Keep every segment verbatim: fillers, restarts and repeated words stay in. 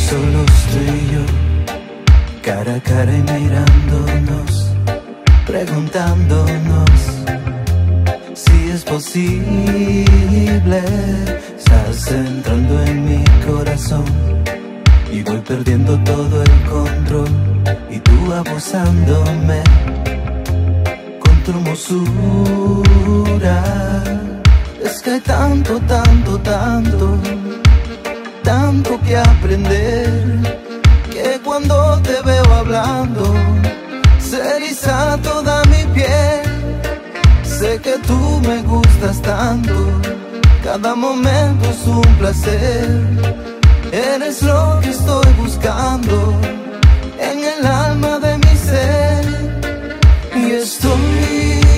solos tú y yo, cara a cara y mirándonos, preguntándonos si es posible. Estás entrando en mi corazón y voy perdiendo todo el control, y tú abusándome con tu hermosura. Es que hay tanto, tanto, tanto, tanto que aprender, que cuando te veo hablando se eriza toda mi piel. Sé que tú me gustas tanto, cada momento es un placer. Eres lo que estoy buscando en el alma de mi ser, y estoy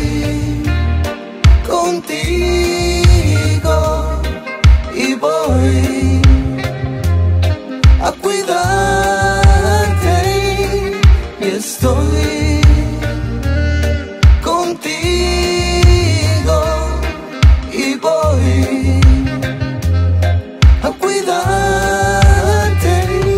contigo y voy a cuidarte, y estoy contigo y voy a cuidarte.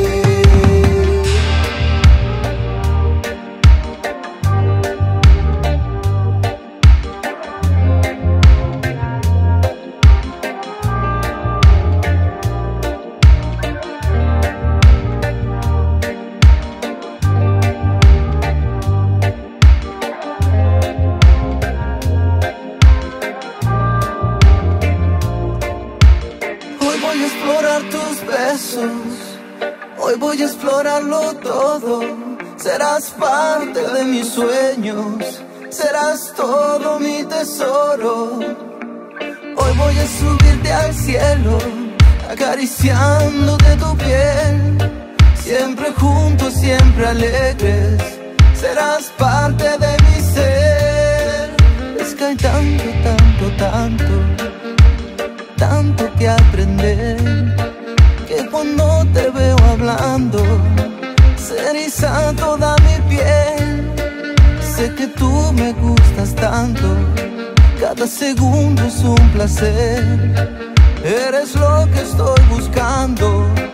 Hoy voy a explorarlo todo. Serás parte de mis sueños, serás todo mi tesoro. Hoy voy a subirte al cielo, acariciándote tu piel. Siempre juntos, siempre alegres, serás parte de mi ser. Es que hay tanto, tanto, tanto, tanto que aprender, que cuando te veo hablando se eriza toda mi piel. Sé que tú me gustas tanto, cada segundo es un placer. Eres lo que estoy buscando